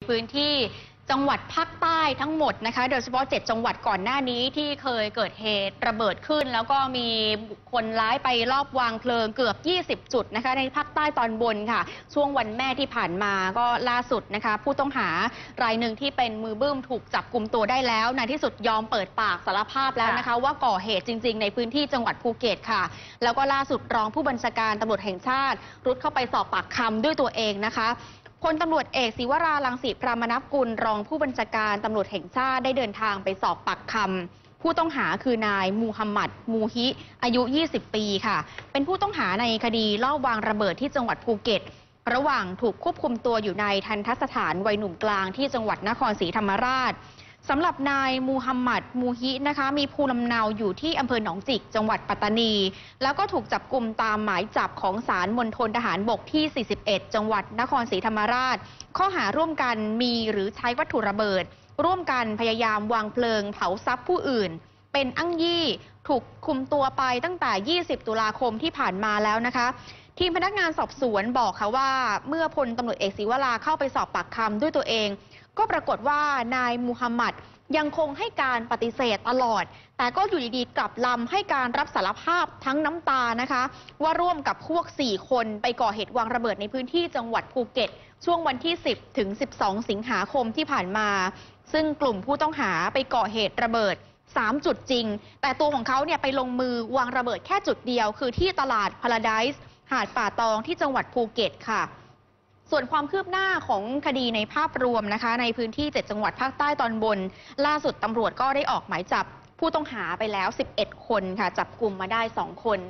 พื้นที่จังหวัดภาคใต้ทั้งหมดนะคะโดยเฉพาะ7จังหวัดก่อนหน้านี้ที่เคยเกิดเหตุระเบิดขึ้นแล้วก็มีบุคคลร้ายไปลอบวางเพลิงเกือบ20จุดนะคะในภาคใต้ตอนบนค่ะช่วงวันแม่ที่ผ่านมาก็ล่าสุดนะคะผู้ต้องหารายหนึ่งที่เป็นมือบึ้มถูกจับกุมตัวได้แล้วในที่สุดยอมเปิดปากสารภาพแล้วนะคะว่าก่อเหตุจริงๆในพื้นที่จังหวัดภูเก็ตค่ะแล้วก็ล่าสุดรองผู้บัญชาการตำรวจแห่งชาติรุดเข้าไปสอบปากคำด้วยตัวเองนะคะพลตำรวจเอกศิวรารังสีพรามนกุลรองผู้บัญชาการตำรวจแห่งชาติได้เดินทางไปสอบปากคำผู้ต้องหาคือนายมูฮัมหมัดมูฮิอายุ20ปีค่ะเป็นผู้ต้องหาในคดีลอบวางระเบิดที่จังหวัดภูเก็ตระหว่างถูกควบคุมตัวอยู่ในทัณฑสถานวัยหนุ่มกลางที่จังหวัดนครศรีธรรมราชสำหรับนายมูฮัมหมัดมูฮินะคะมีภูมิลำเนาอยู่ที่อำเภอหนองจิกจังหวัดปัตตานีแล้วก็ถูกจับกุมตามหมายจับของศาลมณฑลทหารบกที่41จังหวัดนครศรีธรรมราชข้อหาร่วมกันมีหรือใช้วัตถุระเบิดร่วมกันพยายามวางเพลิงเผาทรัพย์ผู้อื่นเป็นอ้างยี่ถูกคุมตัวไปตั้งแต่20ตุลาคมที่ผ่านมาแล้วนะคะทีมพนักงานสอบสวนบอกค่ะว่าเมื่อพลตำรวจเอกศิวราเข้าไปสอบปากคำด้วยตัวเองก็ปรากฏว่านายมูฮัมหมัดยังคงให้การปฏิเสธตลอดแต่ก็อยู่ดีๆกลับลำให้การรับสารภาพทั้งน้ำตานะคะว่าร่วมกับพวก4คนไปก่อเหตุวางระเบิดในพื้นที่จังหวัดภูเก็ตช่วงวันที่10ถึง12สิงหาคมที่ผ่านมาซึ่งกลุ่มผู้ต้องหาไปก่อเหตุระเบิด3จุดจริงแต่ตัวของเขาเนี่ยไปลงมือวางระเบิดแค่จุดเดียวคือที่ตลาดพาราไดซ์หาดป่าตองที่จังหวัดภูเก็ตค่ะส่วนความคืบหน้าของคดีในภาพรวมนะคะในพื้นที่7จังหวัดภาคใต้ตอนบนล่าสุดตำรวจก็ได้ออกหมายจับผู้ต้องหาไปแล้ว11คนค่ะจับกลุ่มมาได้2คน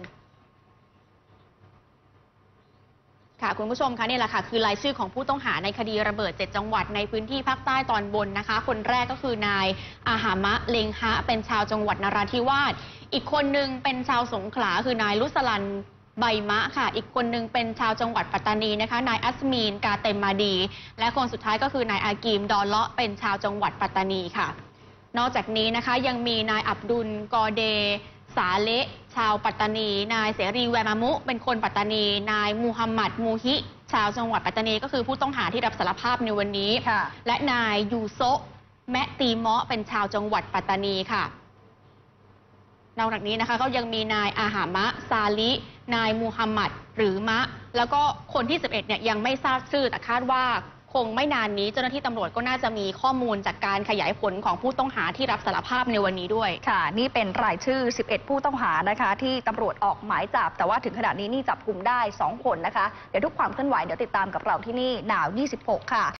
ค่ะคุณผู้ชมคะนี่แหละค่ะคือรายชื่อของผู้ต้องหาในคดีระเบิด7จังหวัดในพื้นที่ภาคใต้ตอนบนนะคะคนแรกก็คือนายอาหามะเลงฮะเป็นชาวจังหวัดนราธิวาสอีกคนนึงเป็นชาวสงขลาคือนายลุสลันใบมะค่ะอีกคนนึงเป็นชาวจังหวัดปัตตานีนะคะนายอัสมีนกาเตมมาดีและคนสุดท้ายก็คือนายอากีมดอลเลาะเป็นชาวจังหวัดปัตตานีค่ะนอกจากนี้นะคะยังมีนายอับดุลกอเดสาเละชาวปัตตานีนายเสรีแวมามุเป็นคนปัตตานีนายมูฮัมหมัดมูฮิชาวจังหวัดปัตตานีก็คือผู้ต้องหาที่รับสารภาพในวันนี้และนายยูโซะแมะตีเมาะเป็นชาวจังหวัดปัตตานีค่ะนอกจากนี้นะคะก็ยังมีนายอาหามะซาลินายมูฮัมหมัดหรือมะแล้วก็คนที่11เนี่ยยังไม่ทราบชื่อแต่คาดว่าคงไม่นานนี้เจ้าหน้าที่ตำรวจก็น่าจะมีข้อมูลจากการขยายผลของผู้ต้องหาที่รับสารภาพในวันนี้ด้วยค่ะนี่เป็นรายชื่อ11ผู้ต้องหานะคะที่ตำรวจออกหมายจับแต่ว่าถึงขณะนี้นี่จับกลุ่มได้2คนนะคะเดี๋ยวทุกความเคลื่อนไหวเดี๋ยวติดตามกับเราที่นี่Now 26ค่ะ